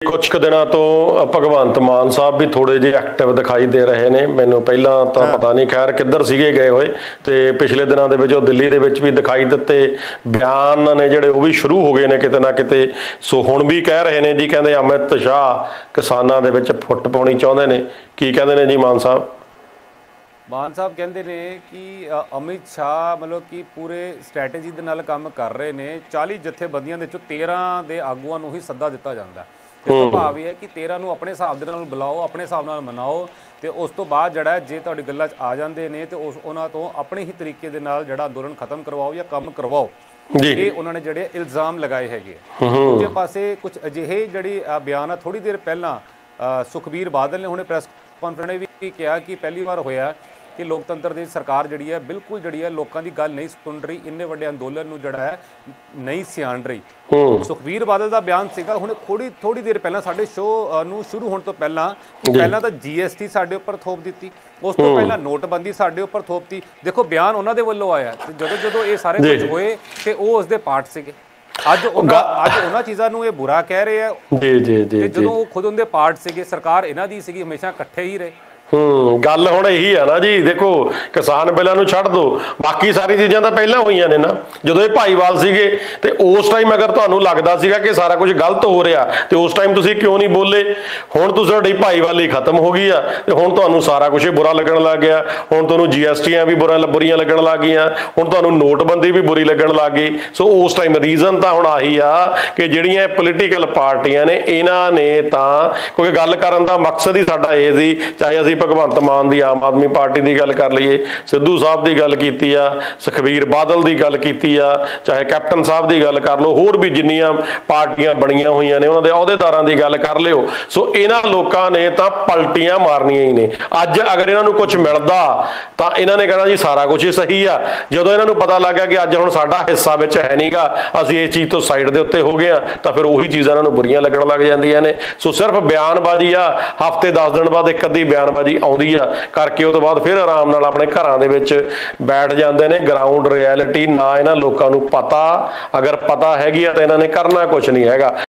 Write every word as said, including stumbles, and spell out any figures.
कुछ क दिनों तो भगवंत मान साहब भी थोड़े जे एक्टिव दिखाई दे रहे ने। मैनू पहला तो पता नहीं खैर किधर सीगे गए हुए, तो पिछले दिनों के विच दिल्ली दे विच भी दिखाई दिते। बयान ने जिहड़े वो भी शुरू हो गए ने किते ना किते। सो हुण भी कह रहे ने जी, कहंदे अमित शाह किसानां दे विच फुट पाउणी चाहुंदे ने। की कहंदे ने जी मान साहब? मान साहब कहते हैं कि अमित शाह मतलब कि पूरे स्ट्रैटेजी दे नाल काम कर रहे हैं। चाली जथेबंदियों के तेरह के आगुआं नूं ही सद्दा दिता जाता। इसका भाव यह है कि तेरह नूं अपने हिसाब दे नाल बुलाओ, अपने हिसाब नाल मनाओ, तो उस तो बाद जिहड़ा जे तुहाडी गल्लां च आ जांदे ने तो उस उन्हां तों अपने ही तरीके दे नाल जिहड़ा अंदोलन खत्म करवाओ या काम करवाओ। ये उन्होंने जिहड़े इल्जाम लगाए हैगे। दूजे पासे कुछ अजिहे जिहड़ी बयान आ थोड़ी देर पहलां सुखबीर बादल ने हुणे प्रैस कॉन्फ्रेंस भी कहा कि पहली बार होया कि लोकतंत्र की सरकार जी है बिल्कुल जी है लोगों की गल नहीं सुन रही, इन्ने वड्डे अंदोलन में जड़ा है नहीं सियाण रही। सुखबीर बादल का बयान सीगा हुणे थोड़ी थोड़ी देर पहला साडे शो नूं शुरू होने तो पहला पहला तो जी एस टी साडे उपर थोप दी, उस तो पहला नोटबंदी साडे उपर थोपती। देखो बयान उन्हां दे वल्लों आया जो जो ये सारे कुछ होए तो वो उसके पार्ट सीगे। अज अज उन्हां चीज़ां नूं ये बुरा कह रहे हैं जो खुद उनके पार्ट सीगे। सरकार इन्हां दी सीगी, हमेशा इकट्ठे ही रहे। हम्म गल हुण यही है ना जी, देखो किसान बिलों नूं छड्ड दो, बाकी सारी चीज़ां तां पहलां होईयां ने ना। जदों ये भाईवाल सीगे ते उस टाइम अगर तुहानूं लगदा सीगा कि सारा कुछ गलत हो रहा तो उस टाइम तुसीं क्यों नहीं बोले? हुण तुहाडी भाईवाली खत्म हो गई आ ते हुण तुहानूं सारा कुछ बुरा लगन लग गया। हुण तुहानूं जी एस टियां भी बुरा बुरियां लगन लग गईयां, हुण तुहानूं नोटबंदी भी बुरी लगन लग गई। सो उस टाइम रीजन तां हुण आही आ कि जिहड़ियां पोलीटिकल पार्टियां ने इन्हां ने तां क्योंकि गल करन दा मकसद ही साडा इह सी, चाहे असीं भगवंत मान दी आम आदमी पार्टी की गल कर लीए, सिद्धू साहब की गल की आ, सुखबीर बादल की गल की आ, चाहे कैप्टन साहब की गल कर लो, होर भी जिन्नियां पार्टियां बणियां हुई ने उन्होंने अहुदेदारां की गल कर लिओ। सो इन्हां लोकां ने तां पलटियां मारनियां ही ने। अज अगर इन्हां नूं कुछ मिलदा तां इन्हां ने कहना जी सारा कुछ ही सही आ। जदों इन्हां नूं पता लग गया कि अज हुण साडा हिस्सा विच है नहींगा, असीं इस चीज़ तो साइड दे उत्ते हो गए आ, तां फिर उही चीज़ां इन्हां नूं बुरियां लगण लग जांदियां ने। सो सिर्फ बयानबाजी आ, हफ्ते दस दिन बाद एक अद्धी बयानबाजी आउंदी करके उस तो बाद फिर आराम नाल अपने घरां दे विच बैठ जाते हैं। ग्राउंड रियलिटी ना इन्हां लोकां नूं पता, अगर पता हैगी आ तां इन्हां ने करना कुछ नहीं हैगा।